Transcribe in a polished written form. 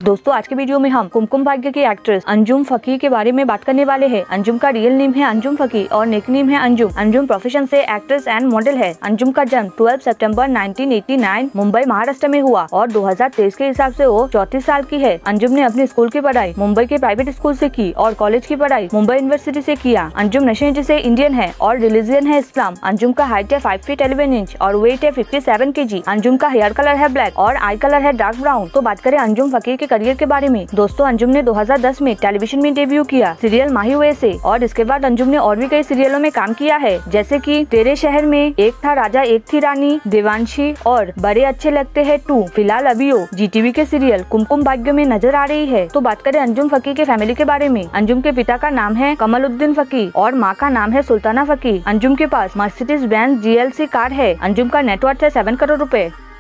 दोस्तों आज के वीडियो में हम कुमकुम भाग्य की एक्ट्रेस अंजुम फकीर के बारे में बात करने वाले हैं। अंजुम का रियल नेम है अंजुम फकीर और नेक नेम है अंजुम। अंजुम प्रोफेशन से एक्ट्रेस एंड मॉडल है। अंजुम का जन्म 12 सितंबर 1989 मुंबई महाराष्ट्र में हुआ और 2023 के हिसाब से वो 34 साल की है। अंजुम ने अपनी स्कूल की पढ़ाई मुंबई के प्राइवेट स्कूल से की और कॉलेज की पढ़ाई मुंबई यूनिवर्सिटी से किया। अंजुम नशे से इंडियन है और रिलीजियन है इस्लाम। अंजुम का हाइट है 5 फीट 11 इंच और वेट है 57 kg। अंजुम का हेयर कलर है ब्लैक और आई कलर है डार्क ब्राउन। तो बात करें अंजुम फकीर के करियर के बारे में। दोस्तों अंजुम ने 2010 में टेलीविजन में डेब्यू किया सीरियल माही हुए से और इसके बाद अंजुम ने और भी कई सीरियलों में काम किया है, जैसे कि तेरे शहर में, एक था राजा एक थी रानी, देवांशी और बड़े अच्छे लगते हैं 2। फिलहाल अभी वो जीटीवी के सीरियल कुमकुम भाग्य में नजर आ रही है। तो बात करें अंजुम फकीर के फैमिली के बारे में। अंजुम के पिता का नाम है कमलुद्दीन फकीर और माँ का नाम है सुल्ताना फकीर। अंजुम के पास मर्सिडीज बेंज GLC कार है। अंजुम का नेटवर्थ है 7 करोड़ रुपए।